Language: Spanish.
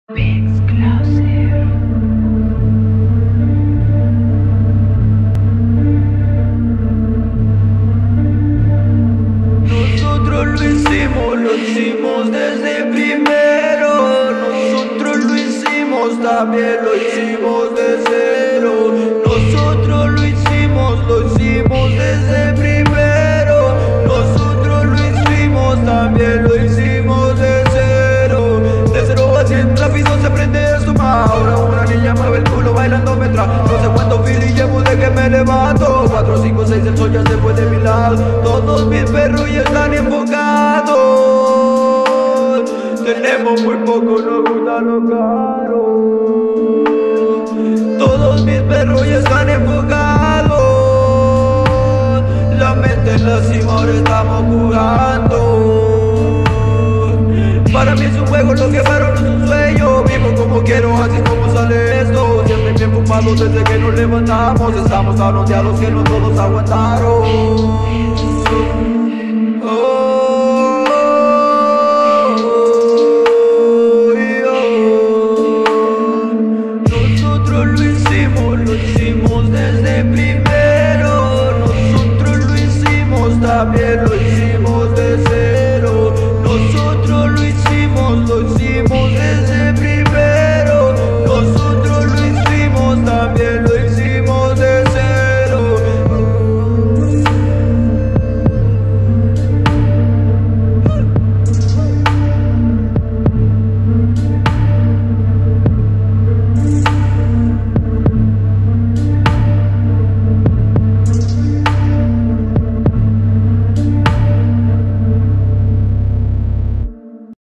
Exclusive. Nosotros lo hicimos desde primero. Nosotros lo hicimos, también lo hicimos de cero. Nosotros lo hicimos desde primero. Nosotros lo hicimos, también lo hicimos de cero. De cero a 100 rápido se prende esto más. Ahora una niña mueve el culo bailando mientras no sé cuánto feel y llevo de que me levanto. 4, 5, 6, el sol ya se fue de mi lado. Todos mis perros ya están enfocados. Tenemos muy poco, nos gusta lo caro. Todos mis perros ya están enfocados. La mente en la cima, ahora estamos jugando. Para mí es un juego, lo que para no es un sueño. Vivo como quiero, así es como sale esto. Siempre bien fumados desde que nos levantamos. Estamos tan odiados que no todos aguantaron.